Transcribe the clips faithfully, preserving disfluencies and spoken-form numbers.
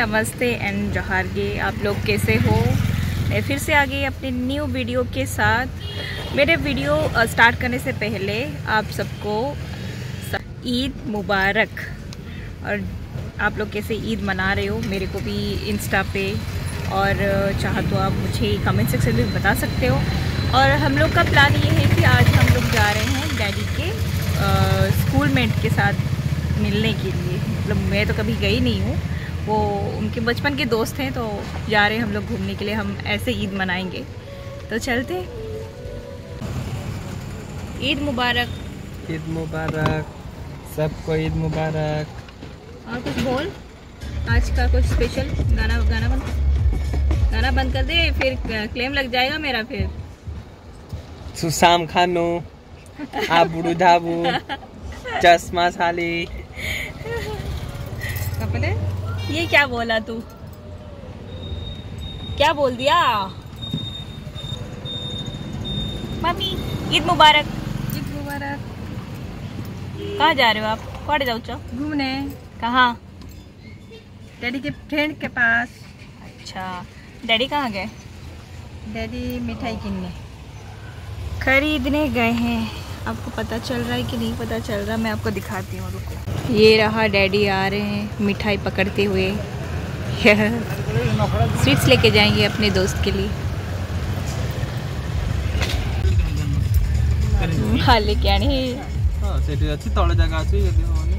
नमस्ते एंड जोहार गे। आप लोग कैसे हो? मैं फिर से आ गई अपने न्यू वीडियो के साथ। मेरे वीडियो स्टार्ट करने से पहले आप सबको ईद मुबारक। और आप लोग कैसे ईद मना रहे हो मेरे को भी इंस्टा पे और चाह तो आप मुझे कमेंट सेक्शन में बता सकते हो। और हम लोग का प्लान ये है कि आज हम लोग जा रहे हैं डैडी के स्कूल मेट के साथ मिलने के लिए। मतलब मैं तो कभी गई नहीं हूँ, वो उनके बचपन के दोस्त हैं, तो जा रहे हैं हम लोग घूमने के लिए। हम ऐसे ईद मनाएंगे, तो चलते। ईद मुबारक। ईद मुबारक सबको, ईद मुबारक। और कुछ बोल, आज का कुछ स्पेशल गाना गाना बंद गाना बंद कर दे, फिर क्लेम लग जाएगा मेरा। फिर सुसाम खानू आबुडू धाबू चश्मा साली कपड़े। ये क्या बोला तू? क्या बोल दिया? मम्मी ईद मुबारक। ईद मुबारक। कहाँ जा रहे हो आप? कौन जाओ चो घूमने। कहाँ? डैडी के फ्रेंड के पास। अच्छा, डैडी कहाँ गए? डैडी मिठाई किनने खरीदने गए हैं। आपको पता चल रहा है कि नहीं पता चल रहा? मैं आपको दिखाती हूँ, रुको। ये रहा डैडी आ रहे हैं मिठाई पकड़ते हुए। स्वीट्स लेके जाएंगे अपने दोस्त के लिए। हाँ लेके आनी। हाँ सेठी अच्छी तले जगह अच्छी यदि होनी।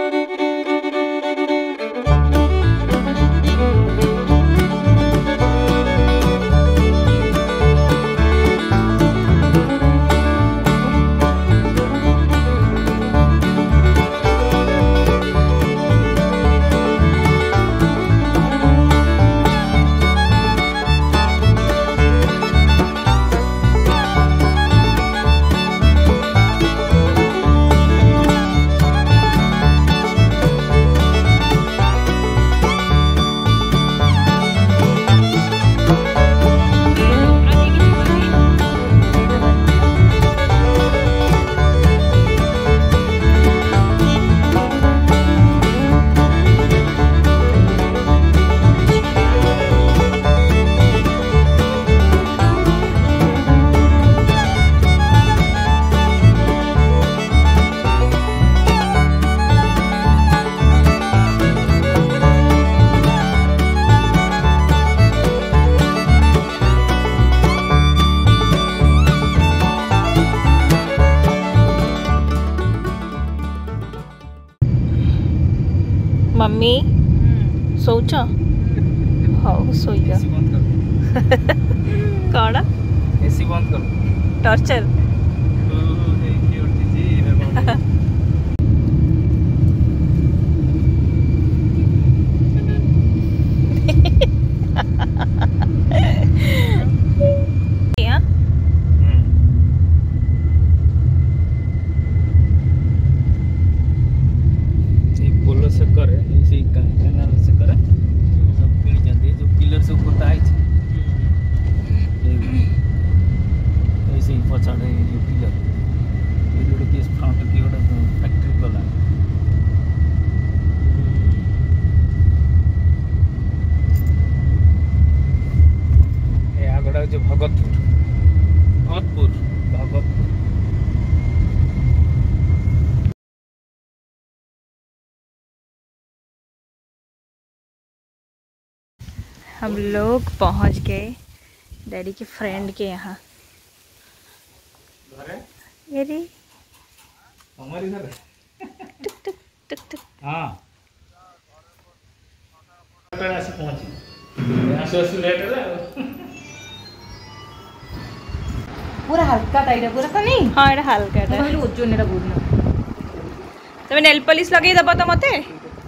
मम्मी सोचा हाँ सोई जा। कौन एसी बंद कर। टॉर्चर। से करे ऐसे कैनाल से करे सब किन जाते जो पिलर से ऊपर ताई ऐसे ही पछाड़े ये पिलर ये जोड़े केस फ्रंट की ओडा फैक्ट्री वाला ये आगड़ा जो भगतपुर भगतपुर भगतपुर। हम लोग पहुंच गए डैडी के फ्रेंड के यहाँ। अरे हमारी घर टुक टुक टुक टुक। हाँ ऐसे पहुंची यहाँ से ऐसे लेट है पूरा हल्का टाइट पूरा का नहीं। हाँ एटा हल्का टा कहलु ओजन एटा बुझना तमे नेल पॉलिश लगे दबा तो मते।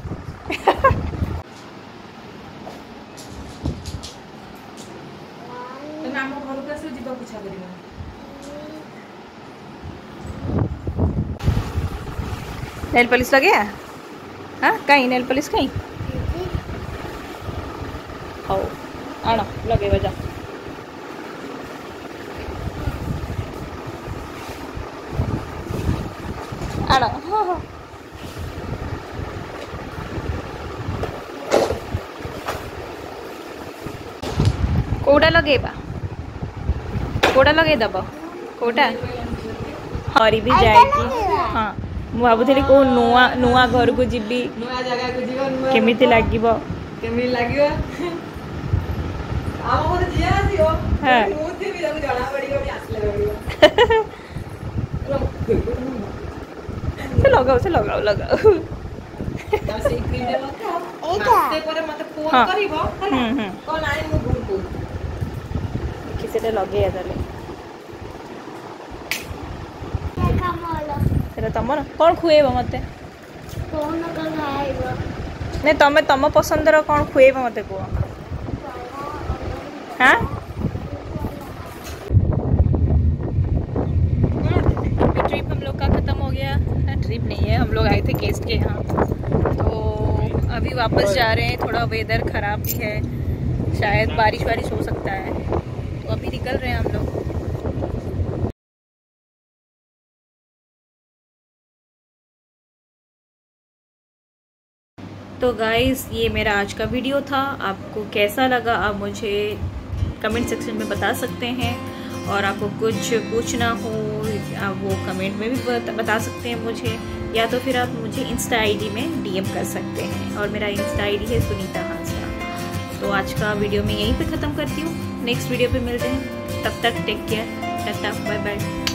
ଆମ ଘରକୁ ଆସିଲେ ଯିବାକୁ ଇଚ୍ଛା କରିବନି। नेल पॉलिश लगे? हाँ कहीं नेल पॉलिश कहीं हो आना लगे बजा। आना हाँ हाँ कोड़ा लगेबा कोड़ा लगे दब कोटा हरी भी जाएगी हाँ मु भाबुଥିଲି को नुआ नुआ घर को जीबी नुआ जगह को जीवन केमिति लागिबो केमिति लागियो आम को जिया आसीओ हां मुझे भी लगो जणा पड़ियो भी आसले पड़ियो से लगाओ से लगाओ लगाओ से क्रीम दे लगा मासे पर मते फोन करिवो हला कोन आई मु भूल को किसेटे लगे आदले सेटा तमर कोन खुएबो मते कौन खाइबो ने तमे तम पसंदर कोन खुएबो मते को हां ट्रिप हम लोग का खत्म हो गया ट्रिप नहीं है हम लोग आए थे गेस्ट के यहाँ तो अभी वापस जा रहे हैं थोड़ा वेदर ख़राब भी है शायद बारिश वारिश हो सकता है तो अभी निकल रहे हैं हम लोग। तो गाइस ये मेरा आज का वीडियो था आपको कैसा लगा आप मुझे कमेंट सेक्शन में बता सकते हैं और आपको कुछ पूछना हो आप वो कमेंट में भी बता सकते हैं मुझे या तो फिर आप मुझे इंस्टा आईडी में डीएम कर सकते हैं और मेरा इंस्टा आईडी है सुनीता हांसदा। तो आज का वीडियो मैं यहीं पे ख़त्म करती हूँ नेक्स्ट वीडियो पे मिलते हैं तब तक take care tata bye bye.